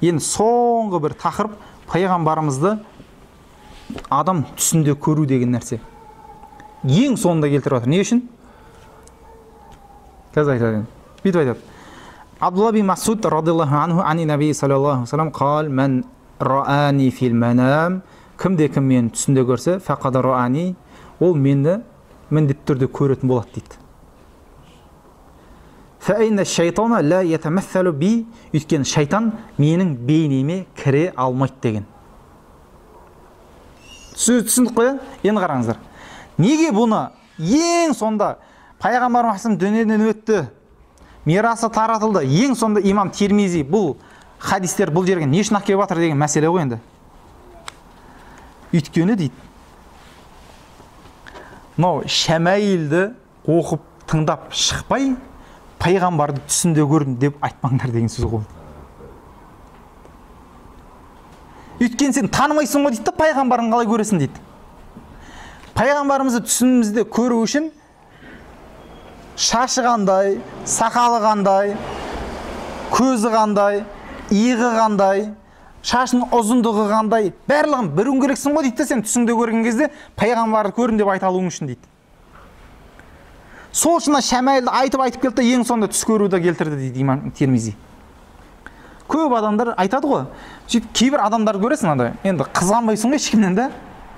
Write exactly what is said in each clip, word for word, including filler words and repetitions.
Енді соңғы бір тақырып пайғамбарымызды адам түсінде көру деген нәрсе. Ең соңында келтіріп отыр. Не үшін? Қазір айтады. Бүйтіп айтады. Абдулла бин Масуд радиллаху анху ани наби саллаллаху алейхи вассалам қал мен раани фил манам, кімде кім мені түсінде көрсе, фақад раани, ол мені міндетті түрде көретін болады дейді. Фаинна шайтана ла ятамассалу би, өйткені шайтан менің бейнеме кіре алмайды деген. Түсіндік қой? Енді қараңыздар. Неге бұны ең сонда пайғамбарымыз дүниеден өтті, мирасы таратылды, ең сонда имам Тирмизи бұл хадистер бұл жерге не үшін әкеліп жатыр деген мәселе ғой енді. Өйткені дейді, мынау Шәмәйілді оқып тыңдап шықпай, пайғамбарды түсінде көрдім деп айтпаңдар деген сөз ғой. Өйткені сен танымайсың ғой дейді, пайғамбарын қалай көресің дейді. Пайғамбарымызды түсімізде көру үшін шашы қандай, сақалы қандай, көзі қандай, иығы қандай, шашының ұзындығы қандай, барлығын білуің керексің ғой дейді, сен түсіңде көрген кезде пайғамбарды көрдім деп айта алуың үшін дейді. Сол үшін Шәмәйілді айтып айтып келді, ең соңында түс көруді келтірді дейді имам Тирмизи. Көп адамдар айтады ғой. Кейбір адамдар көресің андай, енді қызғанбайсың ғой ешкімнен де.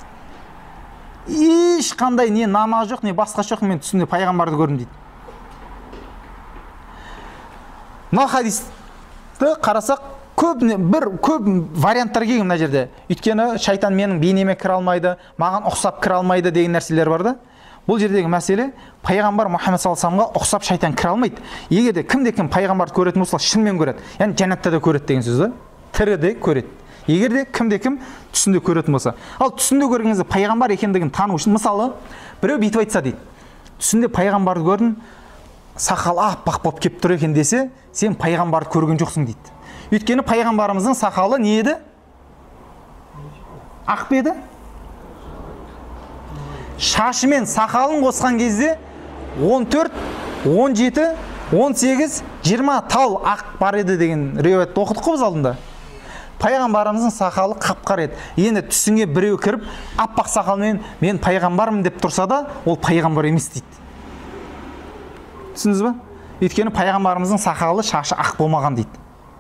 Ешқандай не намаз жоқ, не басқа жоқ, мен түсімде пайғамбарды көрдім дейді. Мына хадисті қарасақ, көп бір көп варианттар келген мына жерде. Өйткені шайтан менің бейнеме кіре алмайды, маған ұқсап кіре алмайды деген нәрселер бар да. Бұл жердегі мәселе, пайғамбар Мұхаммед саллаллаху алейхи вассаламға ұқсап шайтан кіре алмайды. Егер де кімде кім пайғамбарды көретін болса, шынымен көреді. Яғни жәннатта да көреді деген сөз да. Тіріде көреді. Егер де кімде кім түсінде көретін болса. Ал түсінде көрген кезде пайғамбар екендігін тану үшін, мысалы, біреу бүйтіп айтса дейді. Түсінде пайғамбарды көрдім, сақалы аппақ болып келіп тұр екен десе, сен пайғамбарды көрген жоқсың дейді. Өйткені пайғамбарымыздың сақалы не еді? Ақ па еді? Шашы мен сақалын қосқан кезде он төрт, он жеті, он сегіз, жиырма тал ақ бар еді деген риуаятты оқыдық қой біз алдында. Пайғамбарымыздың сақалы қап-қара еді. Енді түсіңе біреу кіріп, аппақ сақалмен мен пайғамбармын деп тұрса да, ол пайғамбар емес дейді. Түсіндіңіз ба? Өйткені пайғамбарымыздың сақалы, шашы ақ болмаған дейді.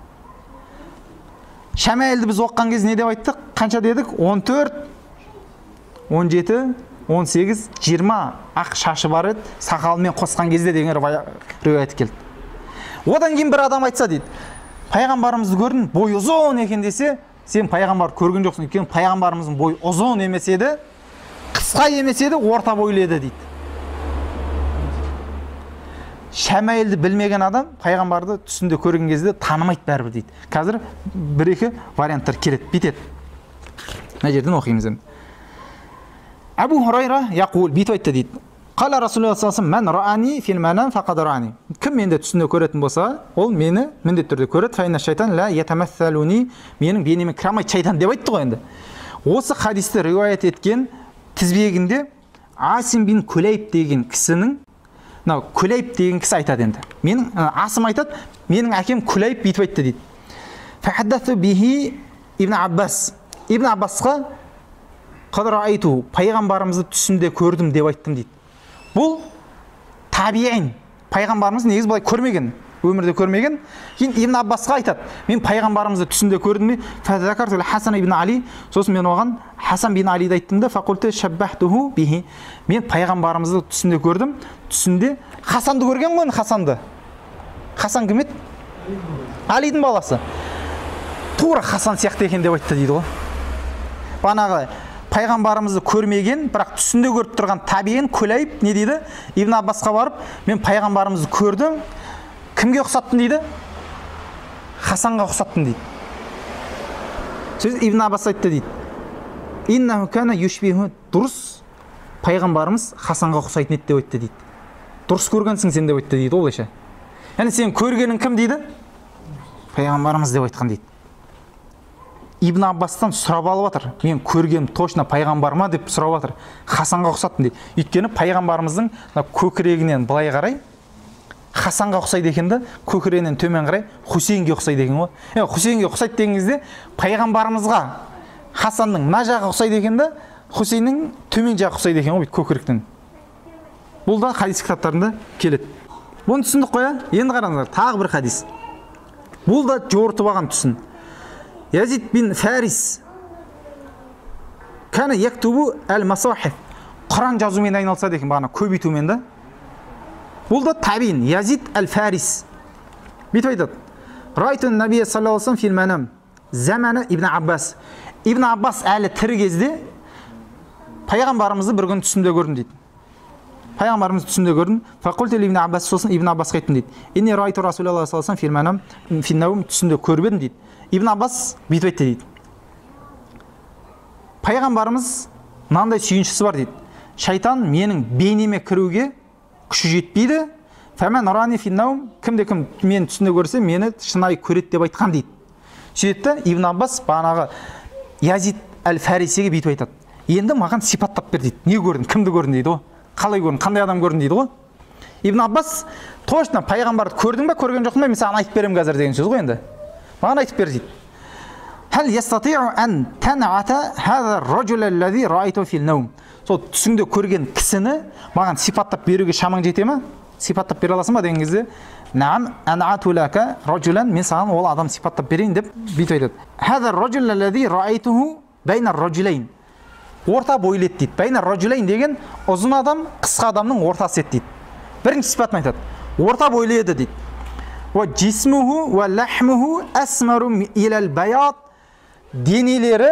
Шәмәйілді біз оқыған кезде не деп айттық? Қанша дедік? он төрт, он жеті, он сегіз, жиырма ақ шашы бар еді, сақалымен қосқан кезде деген риуаят келді. Одан кейін бір адам айтса дейді, пайғамбарымызды көрдің, бой ұзын екен десе, сен пайғамбар көрген жоқсың. Өйткені пайғамбарымыздың бой ұзын емес еді, қысқа емес еді, орта бойлы еді дейді. Шәмәйілді білмеген адам пайғамбарды түсінде көрген кезде танымайды бәрібір дейді. Қазір бір-екі варианттар келеді, битеді. Мына жерден оқимыз енді. Абу Хурайра яқул бүйтіп айтты дейді. Қала Расулуллах саллаллаху алейхи ва саллям, "Мен раани фил манам фақад раани." Кім менде түсінде көретін болса, ол мені міндетті түрде көреді. Фаинна шайтан ла ятамассалуни, менің бейнеме кіре алмайды шайтан деп айтты ғой енді. Осы хадисті риуаят еткен тізбегінде Асим бин Кулайб деген кісінің, мынау Кулайб деген кісі айтады енді. Менің Асым айтады, менің әкем Кулайб бүйтіп айтты дейді. Фахаддасу бихи Ибн Аббас. Ибн Аббасқа қад раайту, пайғамбарымызды түсінде көрдім деп айттым дейді. Бұл табиин. Пайғамбарымыз негіз былай көрмеген, өмірде көрмеген. Кейін Ибн Аббасқа айтады, мен пайғамбарымызды түсінде көрдім бе? Фазакарту Хасан ибн Али. Сосын мен оған Хасан бин Алиді айттым да, фақулту шаббахтуху бихи. Мен пайғамбарымызды түсінде көрдім. Түсінде Хасанды көрген ғой, Хасанды. Хасан кім еді? Алидің баласы. Тура Хасан сияқты екен деп айтты дейді ғой. Банағы пайғамбарымызды көрмеген, бірақ түсінде көріп тұрған табиин Кулайб не дейді? Ибн Аббасқа барып, мен пайғамбарымызды көрдім. Кімге ұқсаттың дейді? Хасанға ұқсаттың дейді. Сөз Ибн Аббас айтты дейді. Иннаху кана юшбиху, дұрыс пайғамбарымыз Хасанға ұқсайтын еді деп айтты дейді. Дұрыс көргенсің сен деп айтты дейді олайша. Яғни сен көргенің кім дейді? Пайғамбарымыз деп айтқан дейді. Ибн Аббастан сұрап алып жатыр. Мен көргенім точно пайғамбар ма деп сұрап жатыр. Хасанға ұқсаттым дейді. Өйткені пайғамбарымыздың көкірегінен былай қарай Хасанға ұқсайды екен да, көкірегінен төмен қарай Хусейнге ұқсайды екен ғой. Е, Хусейнге ұқсайды деген кезде пайғамбарымызға Хасанның мына жағы ұқсайды екен да, Хусейннің төмен жағы ұқсайды екен ғой, көкіректен. Бұл да хадис кітаптарында келеді. Бұны түсіндік қой, енді қараңыздар, тағы бір хадис. Бұл да жорытып алған түсін. Язид бин Фарис кәне яктубу әл-масахиф. Құран жазумен айналысады екен, бағана көбейтумен да. Бұл да табиин, Язид әл-Фарис. Бүйтіп айтады. Райту набия саллаллаху алейхи ва саллям фил манам. Заманы Ибн Аббас. Ибн Аббас әлі тірі кезде пайғамбарымызды бір күн түсімде көрдім дейді. Пайғамбарымызды түсімде көрдім. Фақулту Ибн Аббас, сосын Ибн Аббасқа айттым дейді. Инни райту Расулаллах саллаллаху алейхи ва саллям фил манам фил наум, түсімде көріп едім дейді. Ибн Аббас бүйтіп айтты дейді. Пайғамбарымыз мынандай сүйіншісі бар дейді. Шайтан менің бейнеме кіруге күші жетпейді. Фәмән рани фил наум, кімде-кім мен түсімде көрсе, мені шынайы көреді деп айтқан дейді. Сөйтті Ибн Аббас бағанағы Язид әл-Фарисиге бүйтіп айтады. Енді маған сипаттап бер дейді. Не көрдің, кімді көрдің дейді ғой. Қалай көрдің, қандай адам көрдің дейді ғой. Ибн Аббас точно пайғамбарды көрдің бе, көрген жоқсың ба, мен саған айтып беремін қазір деген сөз ғой енді. Маған айтып бер дейді. Хәл ястатиу ан тан'ата хаза ар-раджул аллази раайту фил наум. Сол түсіңде көрген кісіні маған сипаттап беруге шамаң жете ме? Сипаттап бере аласың ба деген кезде, наам ан'ату лака раджулан, мен саған ол адам сипаттап берейін деп бүйтіп айтады. Хаза ар-раджул аллази раайтуху байна ар-раджулайн. Орта бойлы еді дейді. Байна ар-раджулайн деген ұзын адам, қысқа адамның ортасы еді дейді. Бірінші сипатын айтады. Орта бойлы еді дейді. Ва жисмуху ва лахмуху асмару илал баяд. Денелері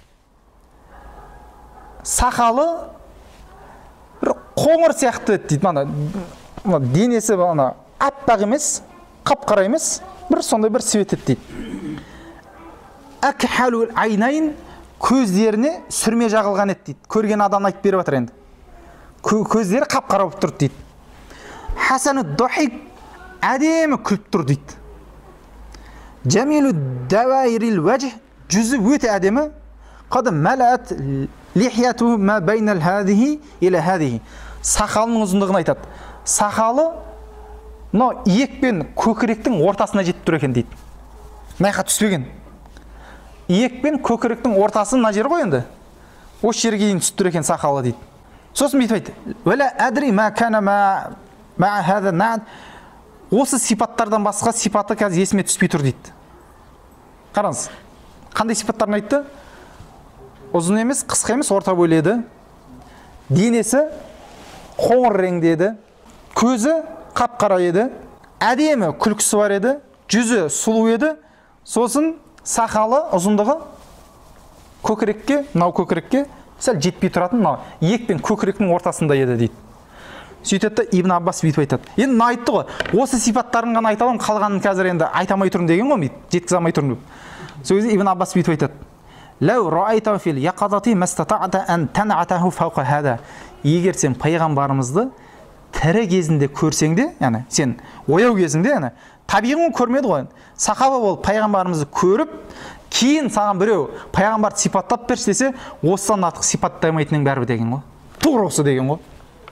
сақалы бір қоңыр сияқты дейді. Мана денесі мана аппақ емес, қап-қара емес, бір сондай бір свет еді дейді. Акхалул айнайн, көздеріне сүрме жағылған еді дейді. Көрген адам айтып беріп жатыр енді. Көздері қап-қара болып тұрды дейді. Хасану дохик, әдемі күліп тұр дейді. Jamilу давайрил вajh, жүзі өте әдемі. Қад малат лихяту ма байнал хадихи иля хадихи. Сақалының ұзындығын айтады. Сақалы мынау иек пен көкіректің ортасына жетіп тұр екен дейді. Майқа түспеген. Иек пен көкіректің ортасы мына жер ғой енді. Осы жерге дейін түсіп тұр екен сақалы дейді. Сосын бүйтіп айтты. Вала адри ма кана ма ма хада над. Осы сипаттардан басқа сипаты қазір есіме түспей тұр дейді. Қараңыз. Қандай сипаттарын айтты? Ұзын емес, қысқа емес, орта бойлы еді. Денесі қоңыр реңді еді. Көзі қап-қара еді. Әдемі күлкісі бар еді. Жүзі сұлу еді. Сосын сақалы ұзындығы көкірекке, мынау көкірекке сәл жетпей тұратын, мынау иек пен көкіректің ортасында еді дейді. Сөйтеді Ибн Аббас бүйтіп айтады. Енді мына айтты ғой, осы сипаттарын ғана айта аламын, қалғанын қазір енді айта алмай тұрмын деген ғой, жеткізе алмай тұрмын деп. Сол кезде Ибн Аббас бүйтіп айтады. Лау раайтау фил яқадати мастатa'та ан тан'атаху фауқа хада. Егер сен пайғамбарымызды тірі кезінде көрсең де, яғни сен ояу кезіңде, яғни табиғи көрмеді ғой. Сахаба болып пайғамбарымызды көріп, кейін саған біреу пайғамбарды сипаттап берші десе, осыдан артық сипаттай алмайтының бәрі деген ғой. Тура осы деген ғой.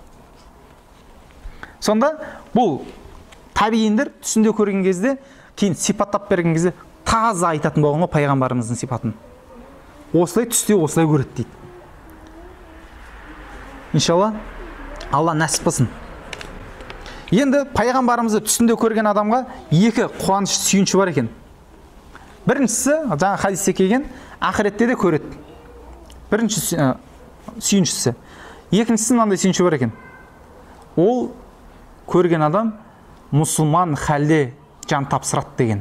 Сонда бұл табииндер түсінде көрген кезде, кейін сипаттап берген кезде таза айтатын болған ғой пайғамбарымыздың сипатын. Осылай түсте осылай көреді дейді. Иншалла, Алла нәсіп қылсын. Енді пайғамбарымызды түсінде көрген адамға екі қуаныш сүйінші бар екен. Біріншісі, жаңа хадисте келген, ақыретте де көреді. Бірінші сүйіншісі. Екіншісі мынандай сүйінші бар екен. Ол көрген адам мұсылман халде жан тапсырады деген.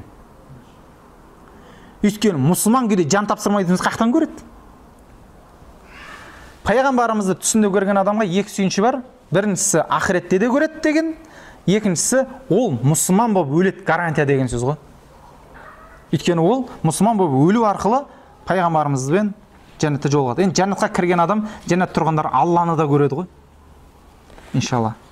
Өйткені мұсылман күйде жан тапсырмайтынымыз қақтан көреді? Пайғамбарымызды түсінде көрген адамға екі сүйінші бар. Біріншісі ақыретте де көреді деген, екіншісі ол мұсылман болып өледі гарантия деген сөз ғой. Өйткені ол мұсылман болып өлу арқылы пайғамбарымызбен жәннатқа жолығады. Енді жәннатқа кірген адам, жәннат тұрғандар Алланы да көреді ғой. Иншалла.